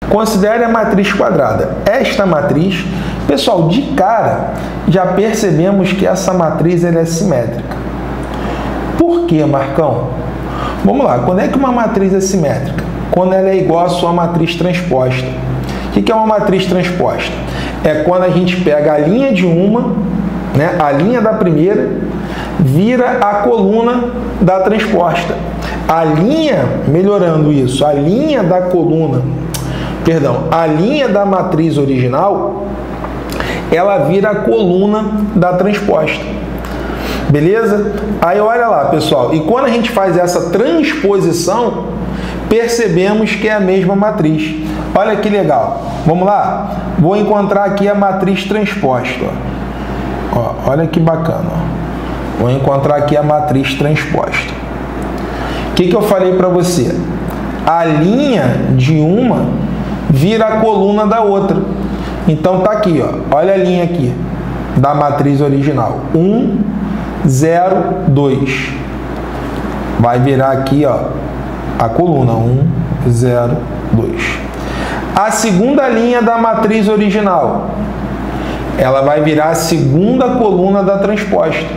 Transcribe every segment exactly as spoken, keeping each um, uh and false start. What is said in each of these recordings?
Considere a matriz quadrada. Esta matriz, pessoal, de cara, já percebemos que essa matriz ela é simétrica. Por quê, Marcão? Vamos lá, quando é que uma matriz é simétrica? Quando ela é igual à sua matriz transposta. O que é uma matriz transposta? É quando a gente pega a linha de uma, né, a linha da primeira, vira a coluna da transposta. A linha, melhorando isso, a linha da coluna, perdão, a linha da matriz original, ela vira a coluna da transposta. Beleza? Aí olha lá, pessoal, e quando a gente faz essa transposição, percebemos que é a mesma matriz. Olha que legal. Vamos lá? Vou encontrar aqui a matriz transposta. Ó, olha que bacana. Ó. Vou encontrar aqui a matriz transposta. O que, que eu falei para você? A linha de uma vira a coluna da outra. Então tá aqui, ó. Olha a linha aqui da matriz original. um, zero, dois. Vai virar aqui, ó, a coluna um, zero, dois. A segunda linha da matriz original, ela vai virar a segunda coluna da transposta.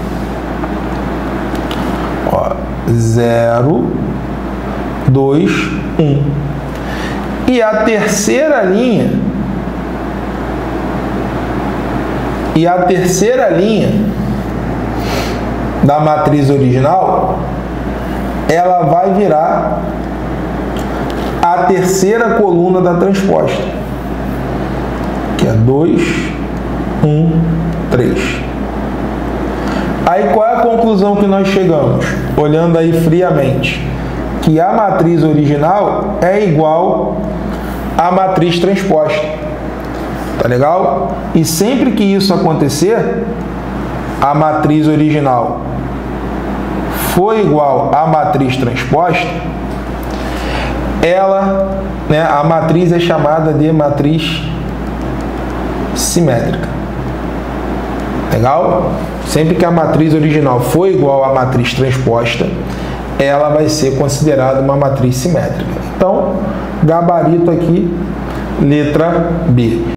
Ó, zero, dois, um. E a terceira linha, e a terceira linha da matriz original, ela vai virar a terceira coluna da transposta, que é dois, um, três. Aí qual é a conclusão que nós chegamos? Olhando aí friamente, que a matriz original é igual à matriz transposta. Tá legal? E sempre que isso acontecer, a matriz original for igual à matriz transposta, ela, né, a matriz é chamada de matriz simétrica. Legal? Sempre que a matriz original for igual à matriz transposta, ela vai ser considerada uma matriz simétrica. Então, gabarito aqui, letra B.